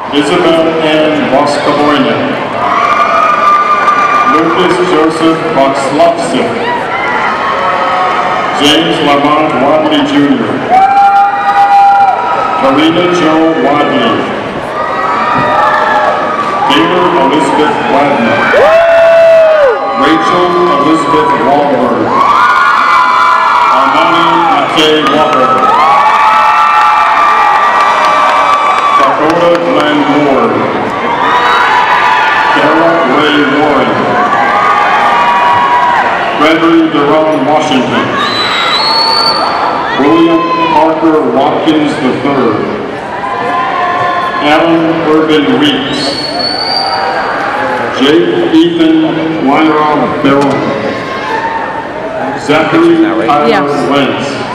Isabel Ann Voskovoyna, Lucas Joseph Voxlovsik, James Lamont Wadley Jr., Karina Jo Wadley, Taylor Elizabeth Wadner, Rachel Elizabeth Wahlberg, Armani Mate Walker, Dakota Glenn Ward, Carol Ray Warren, Gregory Deron Washington, William Parker Watkins III, Alan Urban Weeks, Jake Ethan Weinrob Bell, Zachary Tyler Wentz,